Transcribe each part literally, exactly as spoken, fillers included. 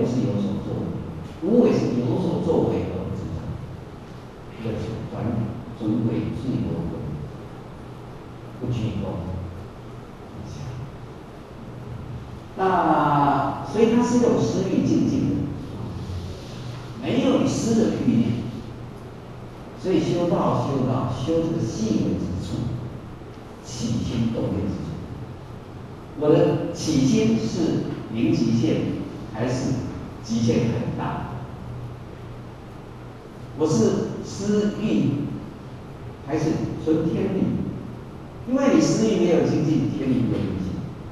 是有所作为，无为是有所作为而不自在，这是转尊贵自由的，不居功。那所以它是有私欲境界的，没有你私的欲念，所以修道修道修这个细微之处，起心动念之处。我的起心是零极限还是极限很大？我是私欲还是纯天理？因为你私欲没有精进，天理没有精进。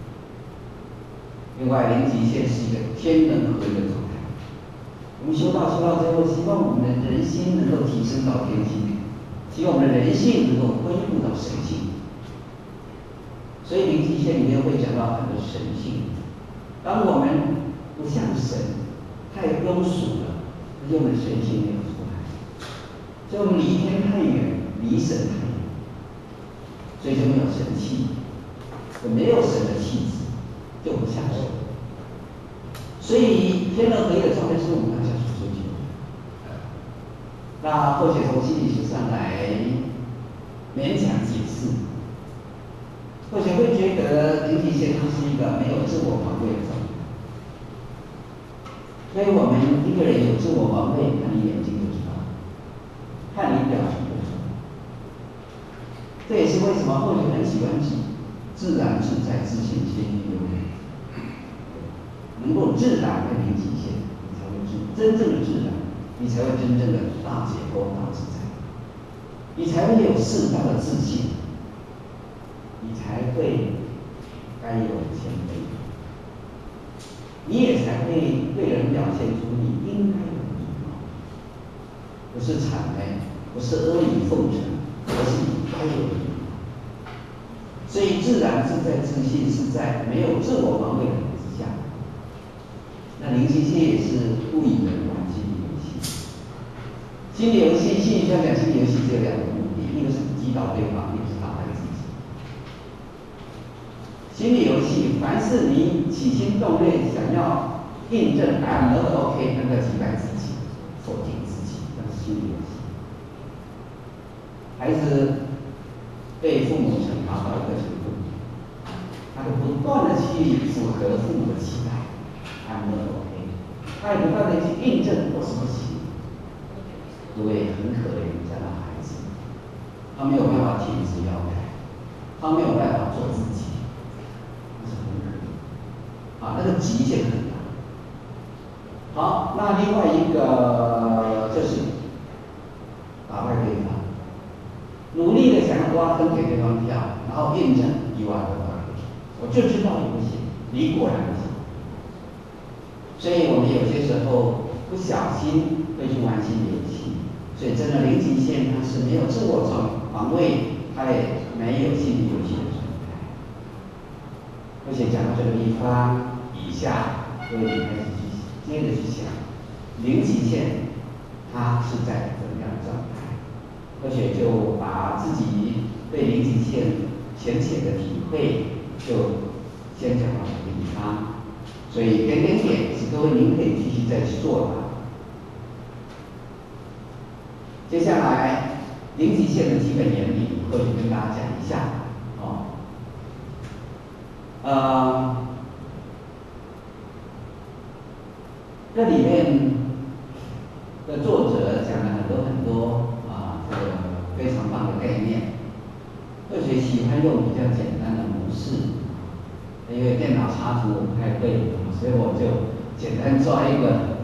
另外，零极限是一个天人合一的状态。我们修道修到最后，希望我们的人心能够提升到天心，希望我们的人性能够恢复到神性。所以零极限里面会讲到很多神性。当我们不像神，太庸俗了，而且我们的神性没有出来，所以我们离天太远，离神太远，所以就没有神气，就没有神的气质，就不像神。所以天人合一的状态是我们要讲出去的。那或许从心理学上来勉强解释。或许会觉得零极限它是一个没有自我防卫的状态，所以我们一个人有自我防卫，看你眼睛就知道，看你表情就知道。这也是为什么或许很喜欢自然自在、自信、谦虚、优美，能够自然的零极限，你才会自真正的自然，你才会真正的大解脱、大自在，你才会有适当的自信。你才会该有的谦卑，你也才会对人表现出你应该有的礼貌，不是谄媚，不是阿谀奉承，而是你该有的礼貌。所以自然自在自信是在没有自我防卫的之下。那零极限也是不以人玩心理游戏。心理游戏，心理学讲心理游戏只有两个目的，一个是击倒对方，一个是打败自己。心理游戏，凡是你起心动念想要印证答案都 OK， 那个击败自己，否定自己，那是心理游戏。孩子被父母惩罚到一个程度，他就不断的去符合父母的期待，他都 OK， 他也不断的去印证我是不行。各位很可怜这样的孩子，他没有办法停止要改，他没有办法做自己。啊，那个极限很大。好，那另外一个就是打败对方，努力的想要挖坑给对方跳，然后验证你挖得到，我就知道你不行，你果然不行。所以我们有些时候不小心会去玩心理游戏，所以真的零极限它是没有自我防卫，它也没有心理游戏的状态。而且讲到这个地方。以下各位开始去接着去想，零极限它是在怎么样的状态？而且就把自己对零极限浅浅的体会，就先讲到这个地方。所以点点点是各位您可以继续再去做的。接下来零极限的基本原理，或许跟大家讲一下哦。呃。这里面的作者讲了很多很多啊，这个非常棒的概念。或许喜欢用比较简单的模式，因为电脑插图我不太会，所以我就简单抓一个。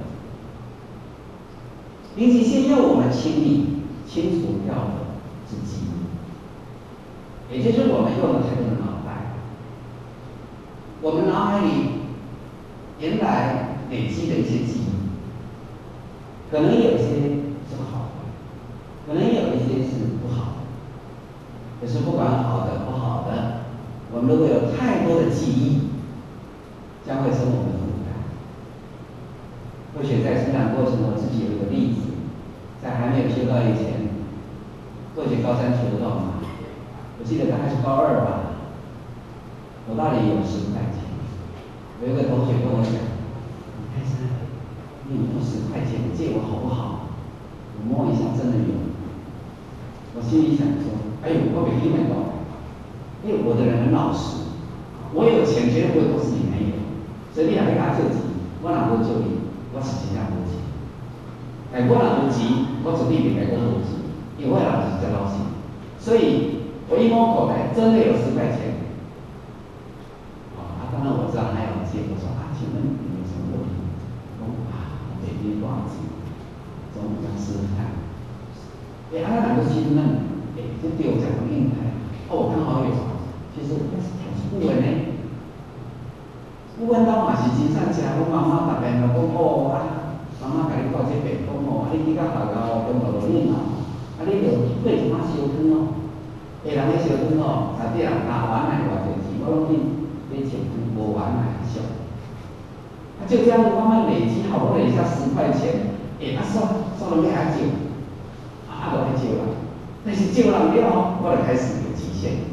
零极限要我们清理、清除掉的自己，也就是我们用了太多的脑袋，我们脑海里原来累积的一些记忆，可能有一些是好的，可能有一些是不好的。可是不管好的不好的，我们如果有太多的记忆，将会成我们的负担。或许在成长过程，我自己有一个例子，在还没有修道以前，或许高三学不到嘛，我记得大概是高二吧，我那里有十块钱，有一个同学跟我讲。 你有没有十块钱借我好不好？我摸一下，真的有。我心里想说，哎呦，我没听没懂，因为我的人很老实，我有钱绝对不会告诉你没有，所以你若要给他救急，我若无救你，我是真正无钱。哎，我若有钱，我绝对袂甲你无钱，因为我人是真老实，所以我一摸口袋，真的有十块钱。啊，当然我知道他要借，我说啊，请问你有什么问题？我说啊，我每天多少钱？中午要吃饭。哎，啊，那两个亲呢？哎，这对我讲很硬派。哦，我刚好有，其实那是挺不稳的。不稳到嘛是真正吃，我妈妈逐遍就讲哦啊，妈妈甲你教这遍讲哦，啊你去到学校哦，跟老师念哦，啊你就过一晚烧汤哦，下人咧烧汤哦，内底人加碗来偌济钱，我拢去咧烧汤无碗来烧。啊，就这样慢慢累积，好不容易下十块钱，哎，啊算算了，要还少，啊无还少啦，但是少人了后，我就开始有极限。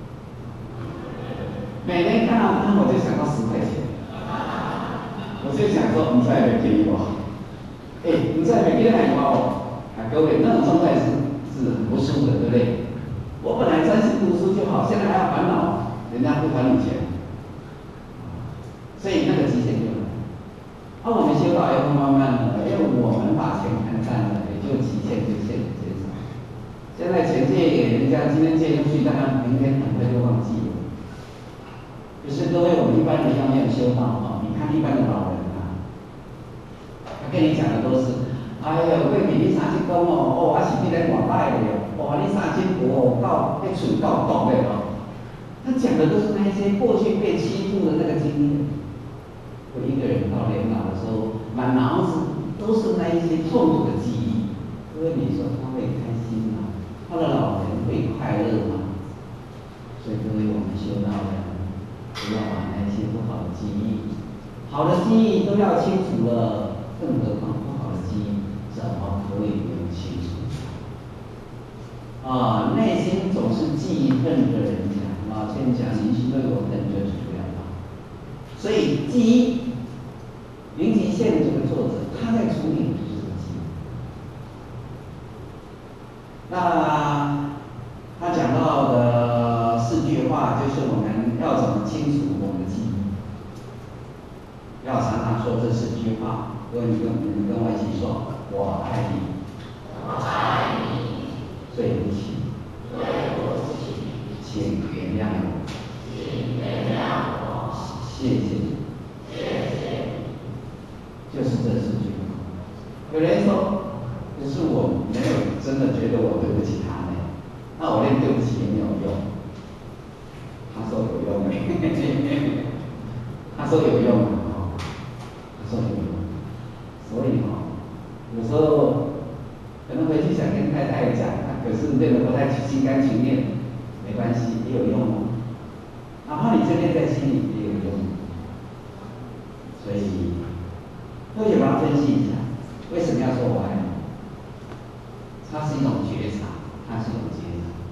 每年看到他，我就想到十块钱，我就想说，唔知会给我，哎，唔知会给你我，啊，各位，那种状态是是很不舒服的，对不对？我本来专心读书就好，现在还要烦恼人家不还你钱，所以那个极限就来。而、啊、我们修道以后，慢慢的，因为我们把钱看淡了，也就极限就限减少。现在钱借给人家，今天借出去，当然明天很快就忘记了。就是各位，我们一般人要没有修道哈，你看一般的老人啊，他跟你讲的都是，哎呀，为你你三千公哦，哦，还是你来外摆的哦，哦，你三千五哦，到迄厝到懂的哦。他讲的都是那一些过去被欺负的那个经验。我一个人到年老的时候，满脑子都是那一些痛苦的记忆。因为你说他会开心吗？他的老人会快乐吗？所以各位，我们修道的。不要把那些不好的记忆，好的记忆都要清楚了，更何况不好的记忆怎么可以不用清楚？啊，内心总是记恨着人家，老天讲你是对我恨就是这样吧。所以记忆，零极限这个作者他在处理的就是这个记忆。那他讲到的四句话，就是我们要怎么清楚我们的记忆，要常常说这四句话。各位，你跟你跟我一起说，我爱你，我爱你，对不起，对不起，请原谅我，请原谅我，谢谢你，谢谢你，就是这四句话。有人说，可是我没有真的觉得我对不起他呢，那我连对不起也没有用。他说有用没？他说有用啊，他说有用。所以哈，有时候可能回去想跟太太讲，可是变得不太心甘情愿，没关系，也有用哦。哪怕你这边在心里也有用。所以，各位把它分析一下，为什么要说我爱你？它是一种觉察，它是一种觉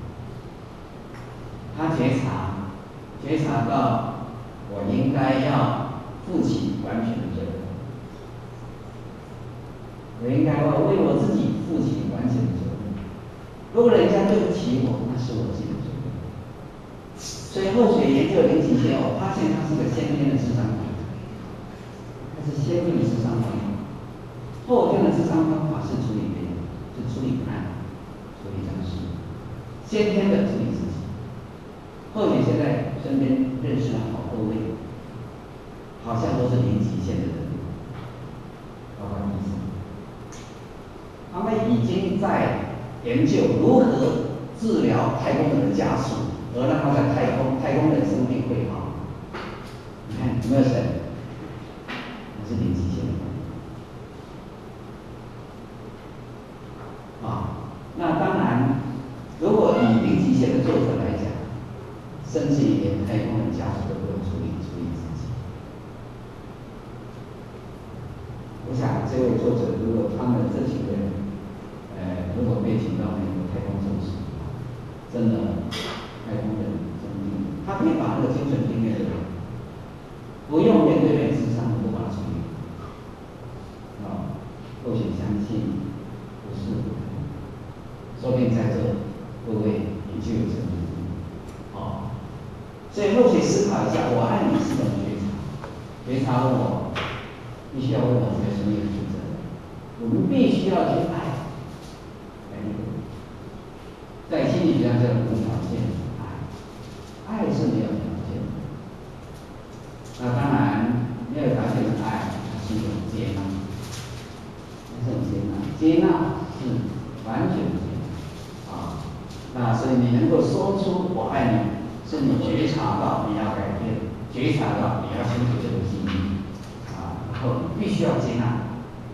察。他觉察，觉察到我应该要负起完全的责任，我应该要为我自己负起完全的责任。如果人家对不起我，那是我自己的责任。所以后学研究零极限，我发现它是个先天的智商方法，它是先天的智商方法。后天的智商方法是处理别人，是处理案，处理这个事。先天的处理自己。后学现在身边认识了好多位，好像都是零极限的人，包括医生，他们已经在研究如何治疗太空人的家属，而让他在太空太空人生命会好。你看有没有神？那是零极限的。啊，那当然，如果以零极限的作者来讲，甚至于连太空人家属都不能处理处理自己。我想这位作者，如果他们这几个人，呃，如果被请到美国太空中心，真的太空人真的，他可以把那个精神病院的人，不用面对面智商，都把它处理。啊， 说不定在座各位也就有这个能力。哦，所以后续思考一下，我爱你是怎么觉察？觉察问我，必须要为我们的生命负责。我们必须要去爱每一个人。在心理学上叫无条件爱，爱是没有条件的。那当然，没有条件的爱是一种接纳，是一种接纳，接纳是完全的接纳啊。那所以你能够说出我爱你，是你觉察到你要改变，觉察到你要清楚这个经历啊，然后你必须要接纳。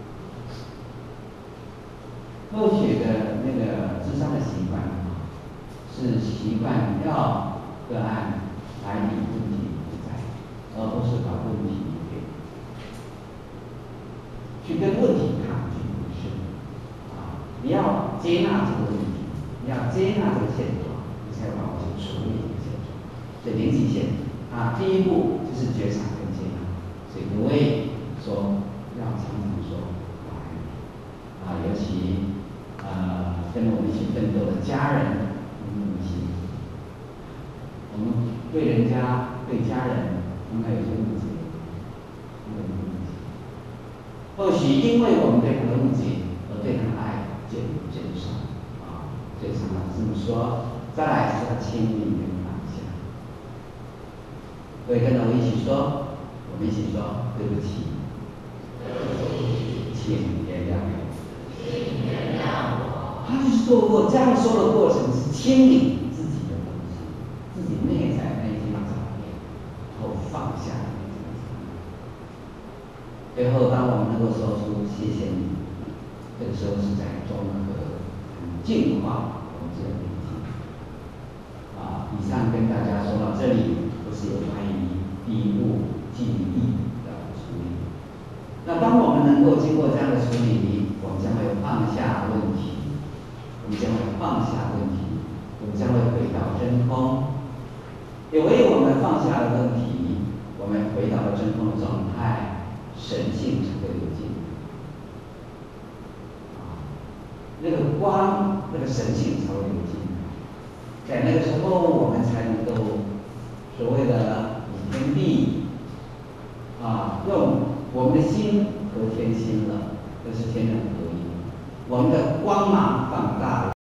后学的那个智商的习惯啊，是习惯要个案来理问题不在，而不是把问题给去跟问题抗拒，不是啊，你要接纳这个问题，你要接纳这个现状，你才有办法去处理这个现状。所以零极限啊，第一步就是觉察跟接纳。所以各位说要常常说我爱你啊，尤其。呃，跟我们一起奋斗的家人，我们一起，我们对人家、对家人，应该有些误解，应该有误解。或许因为我们对他的误解，而对他的爱减减少啊，所以常常这么说。再来是要亲密跟放下。各位跟着我一起说，我们一起说对不起，对不起，请原谅我。他就是做过这样说的过程，是清理自己的东西，自己内在那些杂念，然后放下那些杂念。最后，当我们能够说出谢谢你，这个时候是在综合、净化我们这个内心。啊，以上跟大家说到这里，都是有关于第一步记忆的处理。那当我们能够经过这样的处理，我们将会放下问题。我们将会放下问题，我们将会回到真空。也唯有我们放下了问题，我们回到了真空的状态，神性才会有进。啊，那个光，那个神性才会有进。在那个时候，我们才能够所谓的与天地啊，用我们的心和天心了，这是天人合一。我们的光芒放大了。